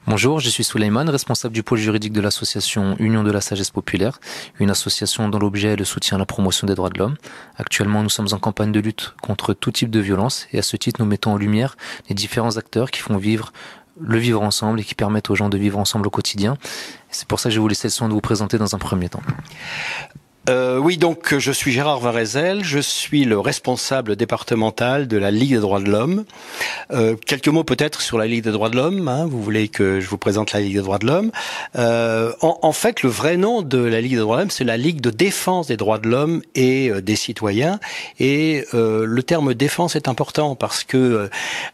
Bonjour, je suis Souleymane, responsable du pôle juridique de l'association Union de la Sagesse Populaire, une association dont l'objet est le soutien à la promotion des droits de l'homme. Actuellement, nous sommes en campagne de lutte contre tout type de violence et à ce titre, nous mettons en lumière les différents acteurs qui font vivre le vivre ensemble et qui permettent aux gens de vivre ensemble au quotidien. C'est pour ça que je vais vous laisser le soin de vous présenter dans un premier temps. Oui, donc je suis Gérard Varezel, je suis le responsable départemental de la Ligue des droits de l'homme. Quelques mots peut-être sur la Ligue des droits de l'homme, hein, vous voulez que je vous présente la Ligue des droits de l'homme. En fait, le vrai nom de la Ligue des droits de l'homme, c'est la Ligue de défense des droits de l'homme et des citoyens. Et le terme défense est important parce que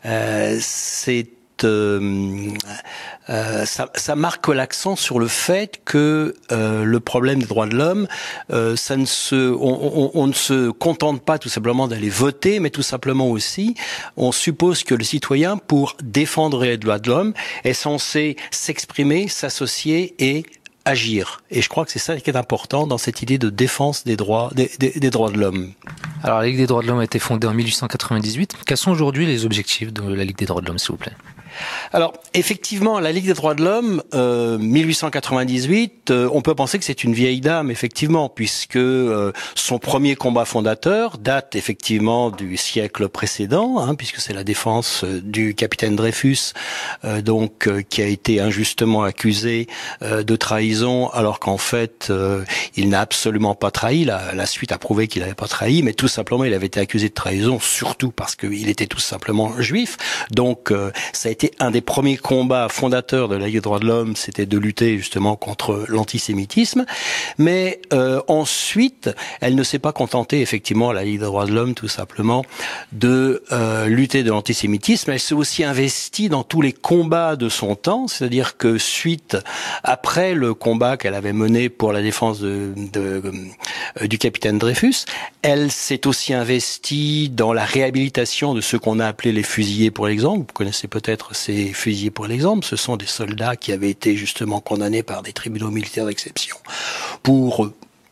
ça marque l'accent sur le fait que le problème des droits de l'homme, on ne se contente pas tout simplement d'aller voter, mais tout simplement aussi, on suppose que le citoyen, pour défendre les droits de l'homme, est censé s'exprimer, s'associer et agir. Et je crois que c'est ça qui est important dans cette idée de défense des droits de l'homme. Alors, la Ligue des droits de l'homme a été fondée en 1898. Quels sont aujourd'hui les objectifs de la Ligue des droits de l'homme, s'il vous plaît ? Alors, effectivement, la Ligue des droits de l'homme, 1898, on peut penser que c'est une vieille dame, effectivement, puisque son premier combat fondateur date effectivement du siècle précédent, hein, puisque c'est la défense du capitaine Dreyfus, qui a été injustement accusé de trahison, alors qu'en fait, il n'a absolument pas trahi. La suite a prouvé qu'il n'avait pas trahi, mais tout simplement, il avait été accusé de trahison, surtout parce qu'il était tout simplement juif. Donc, ça a été un des premiers combats fondateurs de la Ligue des droits de l'homme, c'était de lutter justement contre l'antisémitisme. Mais ensuite, elle ne s'est pas contentée, effectivement, la Ligue des droits de l'homme, tout simplement, de lutter de l'antisémitisme. Elle s'est aussi investie dans tous les combats de son temps, c'est-à-dire que après le combat qu'elle avait mené pour la défense du capitaine Dreyfus, elle s'est aussi investie dans la réhabilitation de ceux qu'on a appelés les fusillés pour l'exemple. Vous connaissez peut-être ces fusillés pour l'exemple. Ce sont des soldats qui avaient été justement condamnés par des tribunaux militaires d'exception pour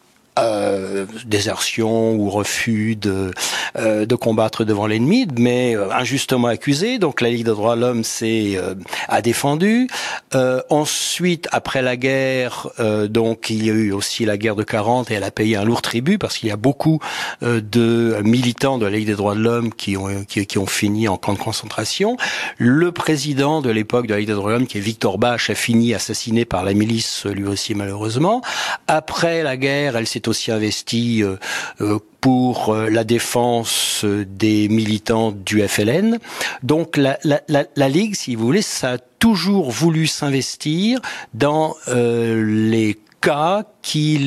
désertion ou refus de combattre devant l'ennemi, mais injustement accusés. Donc la Ligue des droits de l'homme a défendu. Ensuite, après la guerre, il y a eu aussi la guerre de 40 et elle a payé un lourd tribut parce qu'il y a beaucoup de militants de la Ligue des droits de l'homme qui ont fini en camp de concentration. Le président de l'époque de la Ligue des droits de l'homme, qui est Victor Bache, a fini assassiné par la milice, lui aussi malheureusement. Après la guerre, elle s'est aussi investie pour la défense des militants du FLN. Donc la Ligue, si vous voulez, ça a toujours voulu s'investir dans les cas qui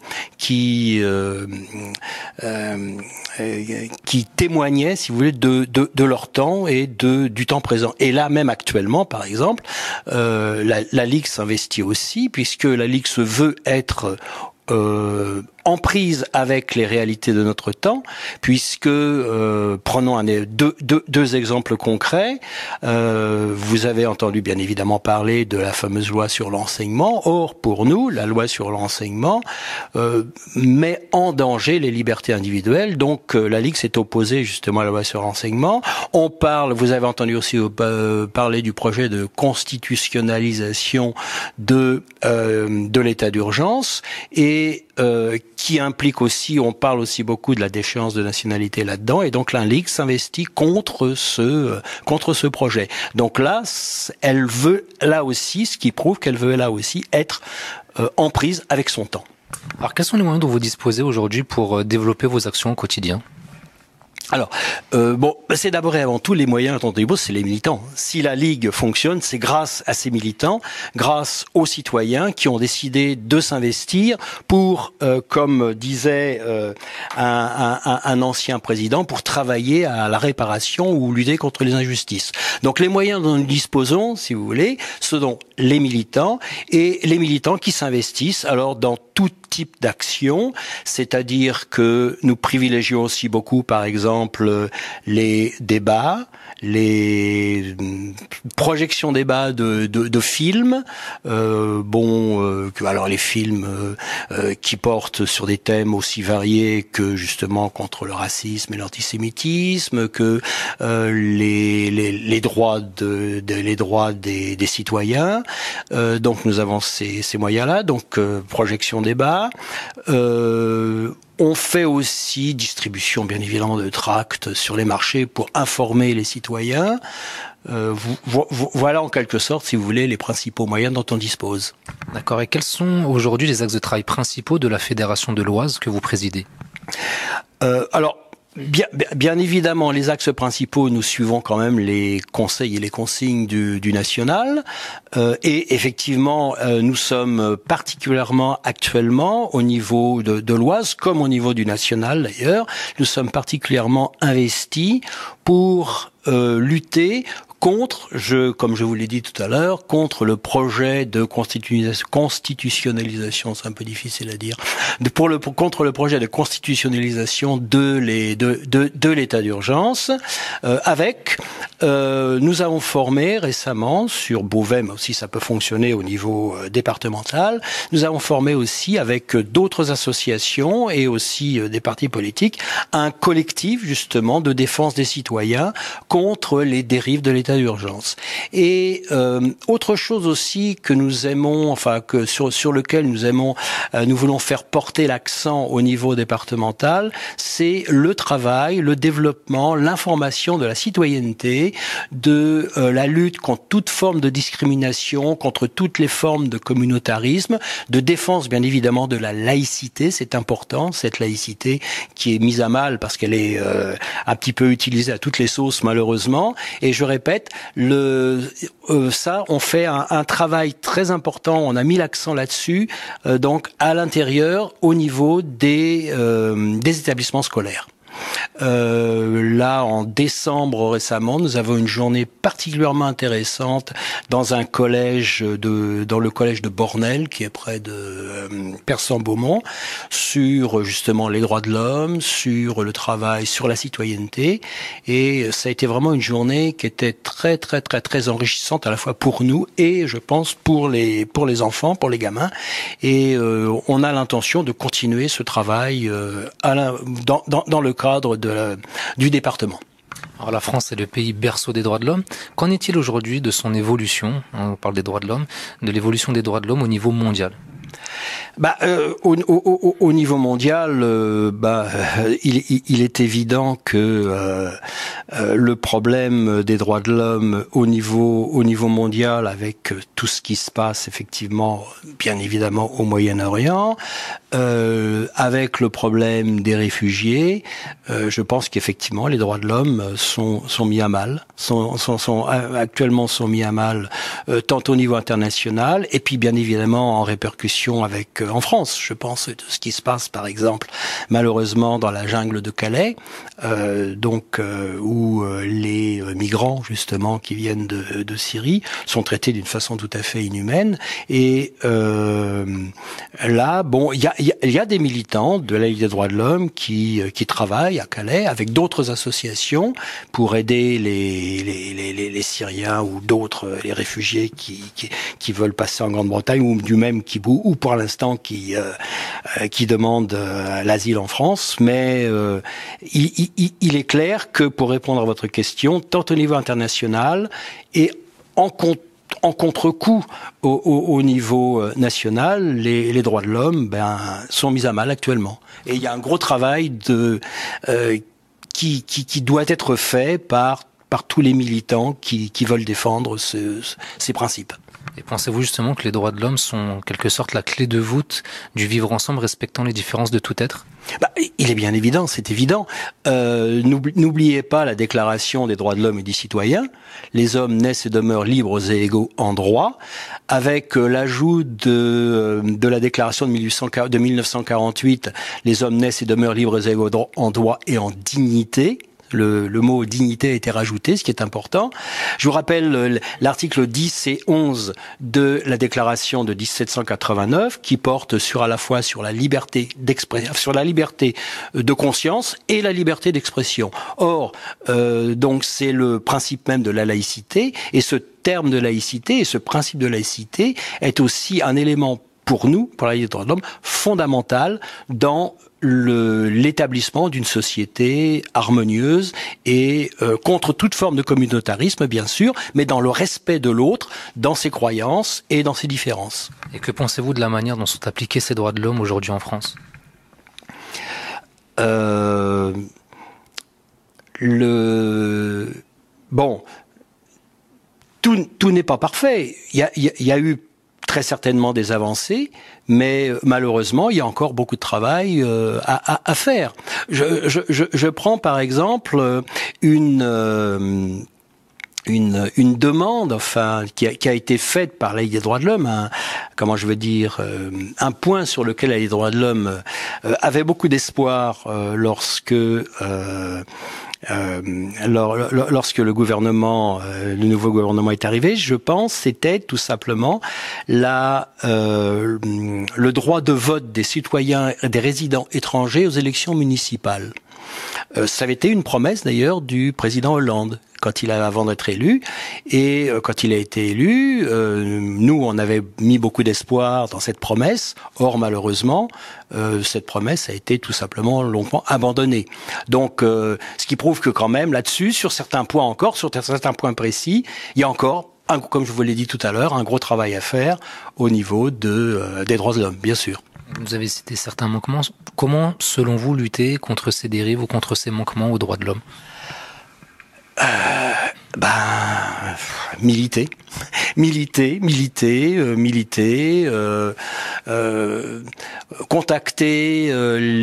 témoignaient, si vous voulez, de leur temps et du temps présent. Et là, même actuellement, par exemple, la Ligue s'investit aussi, puisque la Ligue se veut être en prise avec les réalités de notre temps, puisque prenons deux exemples concrets. Vous avez entendu bien évidemment parler de la fameuse loi sur l'enseignement. Or, pour nous, la loi sur l'enseignement met en danger les libertés individuelles. Donc, la Ligue s'est opposée justement à la loi sur l'enseignement. Vous avez entendu aussi parler du projet de constitutionnalisation de l'état d'urgence et qui implique aussi, on parle aussi beaucoup de la déchéance de nationalité là-dedans, et donc la Ligue s'investit contre ce projet. Donc là, elle veut là aussi, ce qui prouve qu'elle veut là aussi être en prise avec son temps. Alors, quels sont les moyens dont vous disposez aujourd'hui pour développer vos actions au quotidien ? Alors, c'est d'abord et avant tout les moyens dont on dispose, c'est les militants. Si la Ligue fonctionne, c'est grâce à ces militants, grâce aux citoyens qui ont décidé de s'investir pour, comme disait un ancien président, pour travailler à la réparation ou lutter contre les injustices. Donc les moyens dont nous disposons, si vous voulez, ce sont les militants et les militants qui s'investissent alors dans tout type d'action, c'est-à-dire que nous privilégions aussi beaucoup, par exemple, les débats, les projections débats de films, alors les films qui portent sur des thèmes aussi variés que justement contre le racisme et l'antisémitisme, que les droits des citoyens. Donc nous avons ces moyens-là, donc projection débat. On fait aussi distribution, bien évidemment, de tracts sur les marchés pour informer les citoyens. Voilà en quelque sorte, si vous voulez, les principaux moyens dont on dispose. D'accord. Et quels sont aujourd'hui les axes de travail principaux de la Fédération de l'Oise que vous présidez ? Bien évidemment, les axes principaux, nous suivons quand même les conseils et les consignes du national. Et effectivement, nous sommes particulièrement actuellement au niveau de l'Oise, comme au niveau du national d'ailleurs, nous sommes particulièrement investis pour lutter contre, comme je vous l'ai dit tout à l'heure, contre le projet de constitutionnalisation, c'est un peu difficile à dire, contre le projet de constitutionnalisation de l'état d'urgence, nous avons formé récemment sur Beauvais, mais aussi ça peut fonctionner au niveau départemental, nous avons formé aussi avec d'autres associations et aussi des partis politiques un collectif justement de défense des citoyens contre les dérives de l'état d'urgence. Et autre chose aussi que nous aimons, sur lequel nous voulons faire porter l'accent au niveau départemental, c'est le travail, le développement, l'information de la citoyenneté, de la lutte contre toute forme de discrimination, contre toutes les formes de communautarisme, de défense bien évidemment de la laïcité, c'est important, cette laïcité qui est mise à mal parce qu'elle est un petit peu utilisée à toutes les sauces malheureusement. Et je répète, on fait un travail très important, on a mis l'accent là-dessus, donc à l'intérieur, au niveau des établissements scolaires. Là, en décembre récemment, nous avons une journée particulièrement intéressante dans le collège de Bornel, qui est près de Persan-Beaumont, sur justement les droits de l'homme, sur le travail, sur la citoyenneté. Et ça a été vraiment une journée qui était très, très, très, très enrichissante à la fois pour nous et, je pense, pour les enfants, pour les gamins. Et on a l'intention de continuer ce travail dans le cadre du département. Alors la France est le pays berceau des droits de l'homme. Qu'en est-il aujourd'hui de son évolution ? On parle des droits de l'homme, de l'évolution des droits de l'homme au niveau mondial. Au niveau mondial, il est évident que le problème des droits de l'homme au niveau mondial, avec tout ce qui se passe effectivement, bien évidemment au Moyen-Orient, avec le problème des réfugiés, je pense qu'effectivement les droits de l'homme sont mis à mal, actuellement sont mis à mal, tant au niveau international et puis bien évidemment en répercussion en France. Je pense de ce qui se passe par exemple malheureusement dans la jungle de Calais, où les migrants justement qui viennent de Syrie sont traités d'une façon tout à fait inhumaine. Et là, il y a des militants de la Ligue des droits de l'homme qui travaillent à Calais avec d'autres associations pour aider les Syriens ou d'autres, les réfugiés qui veulent passer en Grande-Bretagne ou pour l'instant qui demandent l'asile en France. Mais il est clair que pour répondre à votre question, tant au niveau international et en contre-coup au niveau national, les droits de l'homme sont mis à mal actuellement. Et il y a un gros travail qui doit être fait par tous les militants qui veulent défendre ces principes. Et pensez-vous justement que les droits de l'homme sont en quelque sorte la clé de voûte du vivre ensemble respectant les différences de tout être ? Il est bien évident, c'est évident. N'oubliez pas la Déclaration des droits de l'homme et du citoyen. Les hommes naissent et demeurent libres et égaux en droit, avec l'ajout de la Déclaration de 1948, les hommes naissent et demeurent libres et égaux en droit et en dignité. Le mot dignité a été rajouté, ce qui est important. Je vous rappelle l'article 10 et 11 de la déclaration de 1789 qui porte à la fois sur la liberté d'expression, sur la liberté de conscience et la liberté d'expression. Or, donc c'est le principe même de la laïcité, et ce terme de laïcité et ce principe de laïcité est aussi un élément pour nous, pour la Ligue des droits de l'homme, fondamental dans l'établissement d'une société harmonieuse et contre toute forme de communautarisme, bien sûr, mais dans le respect de l'autre, dans ses croyances et dans ses différences. Et que pensez-vous de la manière dont sont appliqués ces droits de l'homme aujourd'hui en France ? Bon, tout n'est pas parfait. Il y a eu très certainement des avancées, mais malheureusement, il y a encore beaucoup de travail à faire. Je prends par exemple une demande, enfin, qui a été faite par la Ligue des droits de l'homme, un point sur lequel la Ligue des droits de l'homme avait beaucoup d'espoir lorsque le nouveau gouvernement est arrivé, je pense, c'était tout simplement le droit de vote des citoyens et des résidents étrangers aux élections municipales. Ça avait été une promesse d'ailleurs du président Hollande avant d'être élu, et quand il a été élu, nous on avait mis beaucoup d'espoir dans cette promesse. Or malheureusement, cette promesse a été tout simplement longuement abandonnée. Donc, ce qui prouve que quand même là-dessus, sur certains points précis, il y a encore, comme je vous l'ai dit tout à l'heure, un gros travail à faire au niveau des droits de l'homme, bien sûr. Vous avez cité certains manquements. Comment, selon vous, lutter contre ces dérives ou contre ces manquements aux droits de l'homme ? Militer, contacter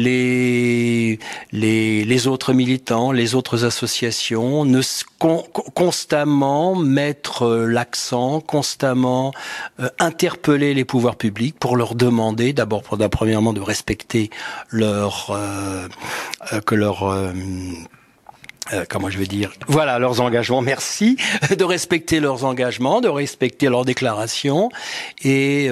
les autres militants, les autres associations, constamment mettre l'accent, constamment interpeller les pouvoirs publics pour leur demander premièrement de respecter leurs engagements, merci, de respecter leurs engagements, de respecter leurs déclarations, et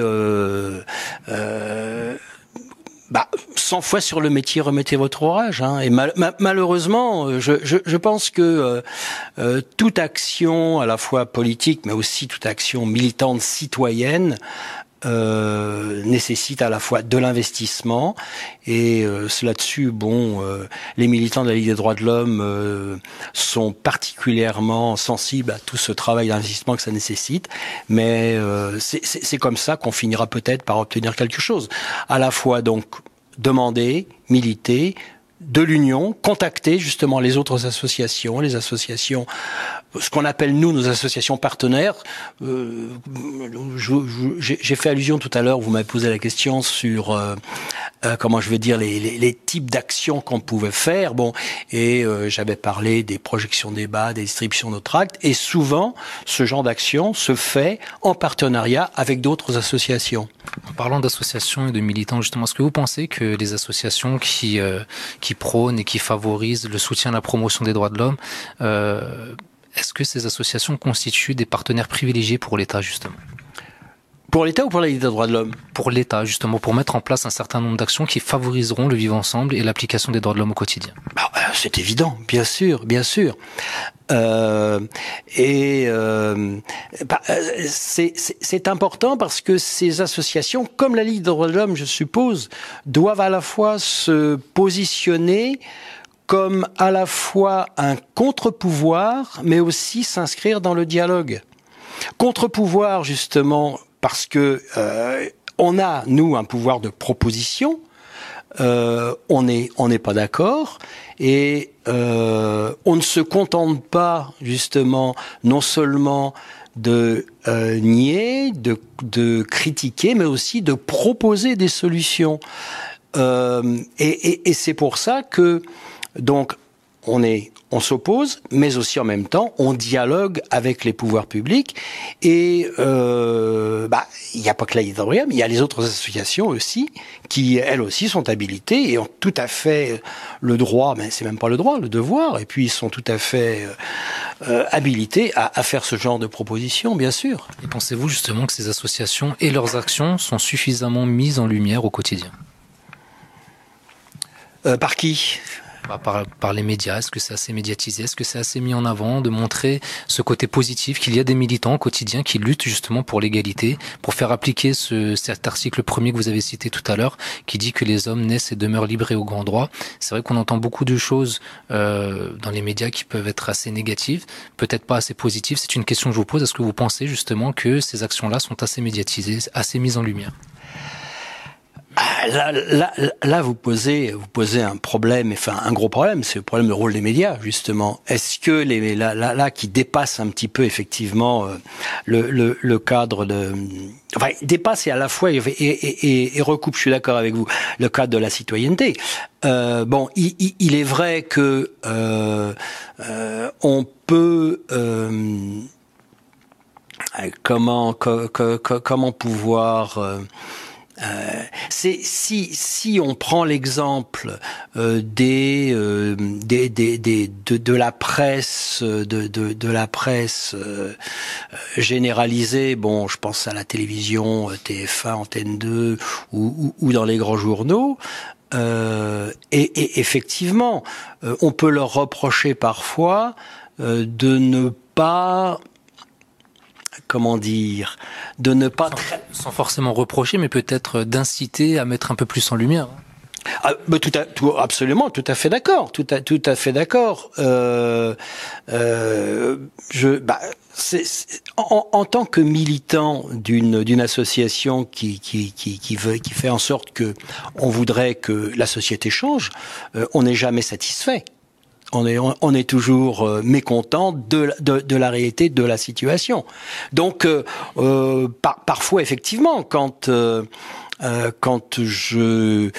100 fois sur le métier, remettez votre ouvrage. Et malheureusement, je pense que toute action, à la fois politique, mais aussi toute action militante citoyenne, nécessite à la fois de l'investissement, et là-dessus, les militants de la Ligue des droits de l'homme sont particulièrement sensibles à tout ce travail d'investissement que ça nécessite, mais c'est comme ça qu'on finira peut-être par obtenir quelque chose. À la fois donc demander, militer, de l'Union, contacter justement les autres associations, ce qu'on appelle nous nos associations partenaires. J'ai fait allusion tout à l'heure, vous m'avez posé la question sur les types d'actions qu'on pouvait faire. J'avais parlé des projections débats, des distributions de tracts, et souvent ce genre d'action se fait en partenariat avec d'autres associations. En parlant d'associations et de militants, justement, est-ce que vous pensez que les associations qui prônent et qui favorisent le soutien à la promotion des droits de l'homme, est-ce que ces associations constituent des partenaires privilégiés pour l'État, justement ? Pour l'État ou pour la Ligue des droits de l'homme ? Pour l'État, justement, pour mettre en place un certain nombre d'actions qui favoriseront le vivre ensemble et l'application des droits de l'homme au quotidien. C'est évident, bien sûr. C'est important parce que ces associations, comme la Ligue des droits de l'homme, je suppose, doivent à la fois se positionner comme à la fois un contre-pouvoir, mais aussi s'inscrire dans le dialogue. Contre-pouvoir, justement, parce que on a, nous, un pouvoir de proposition, on n'est pas d'accord, et on ne se contente pas, justement, non seulement de nier, de critiquer, mais aussi de proposer des solutions. Et c'est pour ça que, donc, on s'oppose, mais aussi en même temps, on dialogue avec les pouvoirs publics. Et il n'y a pas que la Hydro-Brigade, mais il y a les autres associations aussi, qui elles aussi sont habilitées et ont tout à fait le droit, mais c'est même pas le droit, le devoir. Et puis ils sont tout à fait habilités à faire ce genre de propositions, bien sûr. Et pensez-vous justement que ces associations et leurs actions sont suffisamment mises en lumière au quotidien? Par qui? Par les médias. Est-ce que c'est assez médiatisé? Est-ce que c'est assez mis en avant de montrer ce côté positif qu'il y a des militants au quotidien qui luttent justement pour l'égalité, pour faire appliquer cet article premier que vous avez cité tout à l'heure, qui dit que les hommes naissent et demeurent libres et au grand droit? C'est vrai qu'on entend beaucoup de choses dans les médias qui peuvent être assez négatives, peut-être pas assez positives. C'est une question que je vous pose. Est-ce que vous pensez justement que ces actions-là sont assez médiatisées, assez mises en lumière? Là, vous posez un problème, enfin un gros problème, c'est le problème du rôle des médias justement. Est-ce que là qui dépasse un petit peu effectivement le cadre de, enfin dépasse et à la fois et recoupe, je suis d'accord avec vous, le cadre de la citoyenneté. Il est vrai que on peut comment pouvoir si on prend l'exemple de la presse de la presse généralisée, bon, je pense à la télévision, TF1, Antenne 2 ou dans les grands journaux. Et effectivement, on peut leur reprocher parfois de ne pas, comment dire, de ne pas... Sans forcément reprocher, mais peut-être d'inciter à mettre un peu plus en lumière. Absolument, tout à fait d'accord, tout à fait d'accord. En tant que militant d'une association qui fait en sorte que on voudrait que la société change, on n'est jamais satisfait. On est toujours mécontent de la réalité de la situation. Donc parfois effectivement quand je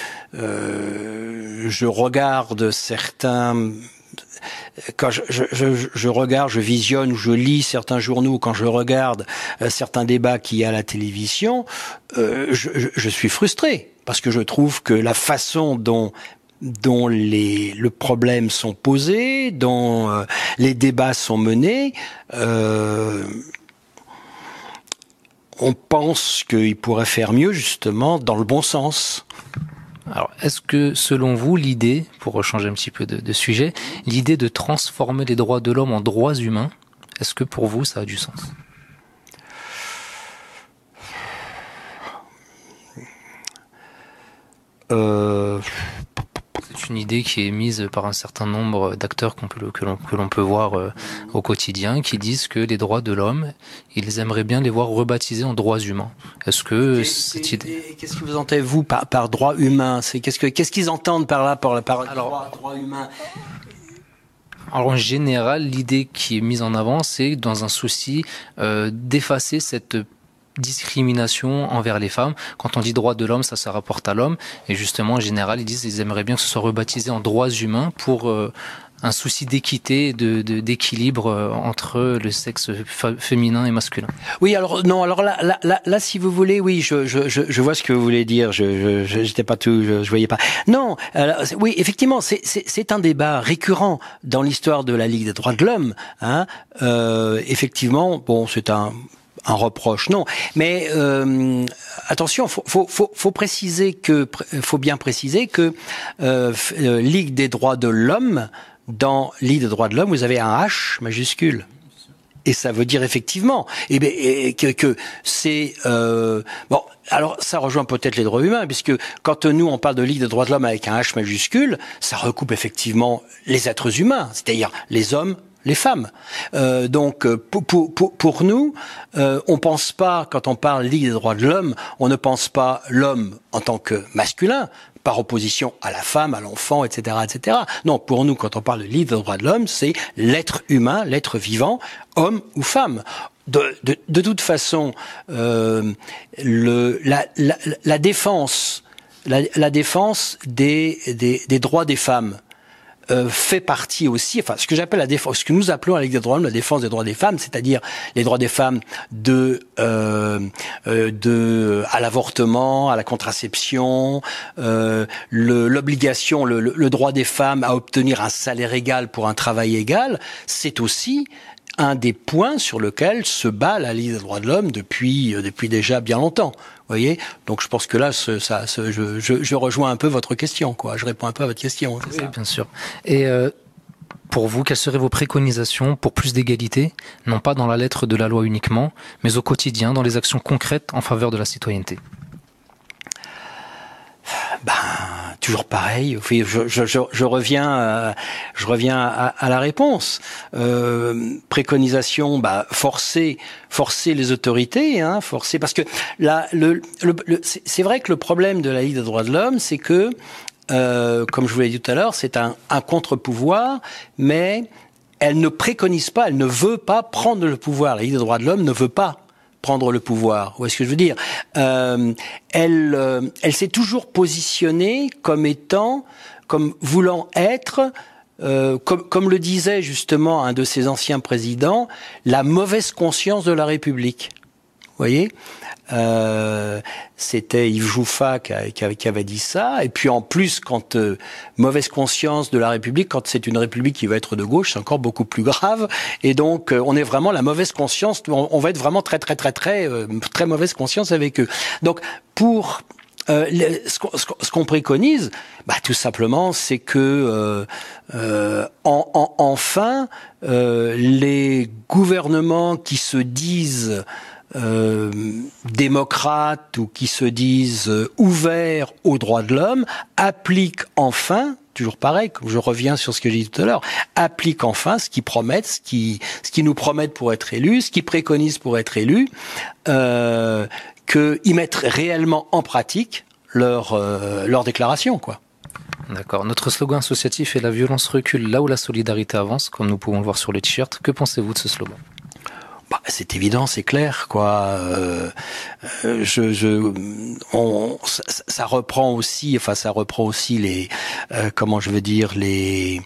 regarde certains, quand je regarde, je visionne, je lis certains journaux, quand je regarde certains débats qu'il y a à la télévision, je suis frustré parce que je trouve que la façon dont le problème sont posés, dont les débats sont menés, on pense qu'il pourrait faire mieux justement dans le bon sens. Alors, est-ce que, selon vous, l'idée, pour changer un petit peu de sujet, l'idée de transformer les droits de l'homme en droits humains, est-ce que pour vous, ça a du sens ? C'est une idée qui est mise par un certain nombre d'acteurs que l'on peut voir au quotidien, qui disent que les droits de l'homme, ils aimeraient bien les voir rebaptisés en droits humains. Est-ce que cette idée... Qu'est-ce que vous entendez, vous, par droit humain ? Qu'est-ce qu'ils entendent par là, par droit humain ? Alors, en général, l'idée qui est mise en avant, c'est dans un souci d'effacer cette discrimination envers les femmes. Quand on dit droits de l'homme, ça se rapporte à l'homme. Et justement, en général, ils aimeraient bien que ce soit rebaptisé en droits humains pour un souci d'équité, d'équilibre entre le sexe féminin et masculin. Oui, alors non, alors là, si vous voulez, oui, je vois ce que vous voulez dire. J'étais pas tout, je voyais pas. Non, alors, oui, effectivement, c'est un débat récurrent dans l'histoire de la Ligue des droits de l'homme. Hein. Effectivement, bon, c'est un reproche, non. Mais attention, faut bien préciser que Ligue des droits de l'homme, dans Ligue des droits de l'homme, vous avez un H majuscule. Et ça veut dire effectivement que c'est bon. Alors ça rejoint peut-être les droits humains, puisque quand nous on parle de Ligue des droits de l'homme avec un H majuscule, ça recoupe effectivement les êtres humains, c'est-à-dire les hommes, les femmes. Donc pour nous, on pense pas, quand on parle Ligue des droits de l'homme, on ne pense pas l'homme en tant que masculin, par opposition à la femme, à l'enfant, etc., etc. Non, pour nous, quand on parle de Ligue des droits de l'homme, c'est l'être humain, l'être vivant, homme ou femme. De toute façon, la défense des droits des femmes, fait partie aussi, enfin ce que j'appelle la défense, ce que nous appelons à la Ligue des droits de l'homme la défense des droits des femmes, c'est-à-dire les droits des femmes à l'avortement, à la contraception, l'obligation, le droit des femmes à obtenir un salaire égal pour un travail égal, c'est aussi un des points sur lequel se bat la Ligue des droits de l'homme depuis déjà bien longtemps. Vous voyez, donc je pense que là, je rejoins un peu votre question, quoi. Je réponds un peu à votre question. Oui, bien sûr. Et pour vous, quelles seraient vos préconisations pour plus d'égalité, non pas dans la lettre de la loi uniquement, mais au quotidien, dans les actions concrètes en faveur de la citoyenneté? Toujours pareil. Je reviens à la réponse. Préconisation, forcer les autorités, forcer, parce que là, c'est vrai que le problème de la Ligue des droits de l'homme, c'est que, comme je vous l'ai dit tout à l'heure, c'est un contre-pouvoir, mais elle ne préconise pas, elle ne veut pas prendre le pouvoir. La Ligue des droits de l'homme ne veut pas prendre le pouvoir. Où est-ce que je veux dire? Elle s'est toujours positionnée comme voulant être, comme le disait justement un de ses anciens présidents, la mauvaise conscience de la République. Vous voyez? C'était Yves Jouffat qui avait dit ça. Et puis en plus, quand mauvaise conscience de la République, quand c'est une République qui va être de gauche, c'est encore beaucoup plus grave. Et donc on est vraiment la mauvaise conscience. On va être vraiment très mauvaise conscience avec eux. Donc pour ce qu'on préconise, tout simplement, c'est que enfin les gouvernements qui se disent démocrates ou qui se disent ouverts aux droits de l'homme appliquent enfin, toujours pareil, comme je reviens sur ce que j'ai dit tout à l'heure, appliquent enfin ce qu'ils promettent, ce qui nous promettent pour être élus, ce qu'ils préconisent pour être élus, qu'ils mettent réellement en pratique leur déclaration, quoi. D'accord. Notre slogan associatif est « La violence recule là où la solidarité avance », comme nous pouvons le voir sur les t-shirts. Que pensez-vous de ce slogan? C'est évident, c'est clair, quoi. Ça reprend aussi les, comment je veux dire, les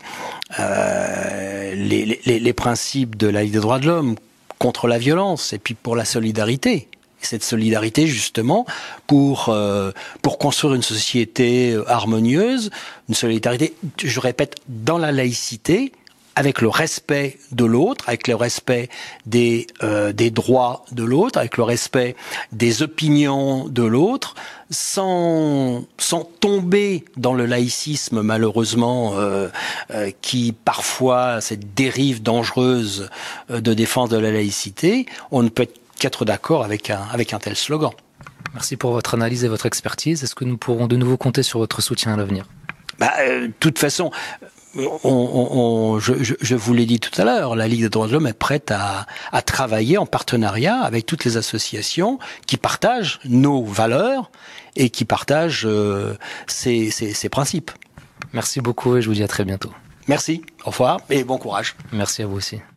principes de la Ligue des droits de l'homme contre la violence et puis pour la solidarité. Cette solidarité, justement, pour construire une société harmonieuse, une solidarité, je répète, dans la laïcité, avec le respect de l'autre, avec le respect des droits de l'autre, avec le respect des opinions de l'autre, sans tomber dans le laïcisme, malheureusement, qui parfois, cette dérive dangereuse de défense de la laïcité, on ne peut qu'être d'accord avec un tel slogan. Merci pour votre analyse et votre expertise. Est-ce que nous pourrons de nouveau compter sur votre soutien à l'avenir? De toute façon, je vous l'ai dit tout à l'heure, la Ligue des droits de l'homme est prête à travailler en partenariat avec toutes les associations qui partagent nos valeurs et qui partagent ces principes. Merci beaucoup et je vous dis à très bientôt. Merci, au revoir et bon courage. Merci à vous aussi.